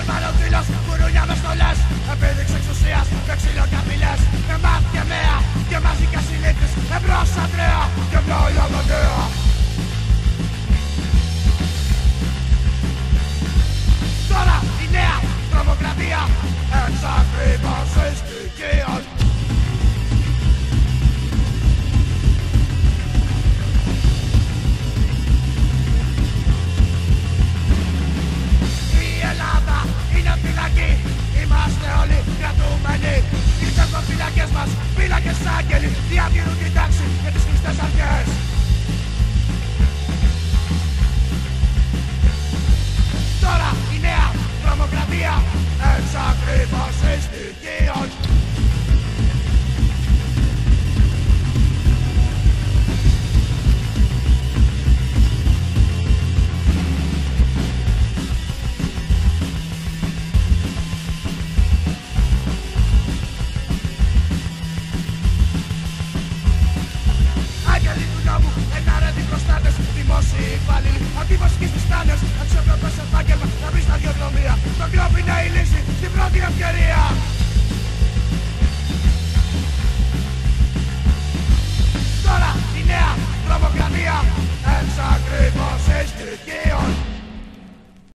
Μανοφίλος, κουρούνια με στολές, επίδειξη εξουσίας και ξυλοκαπηλές. Με μάτια μέα και μαζικές συλλήψεις, εμπρός Αντρέα και μια Ιαμαντέα. Τώρα η νέα τρομοκρατία εξακρίβει φασιστικίας. Είμαστε όλοι κρατούμενοι. Οι φυλακές μας, φύλακες άγγελοι, διαβγαίνουν την τάξη με τις χρηστές αρχές. Τώρα η νέα τρομοκρατία εξακρίβει φασιστικίας.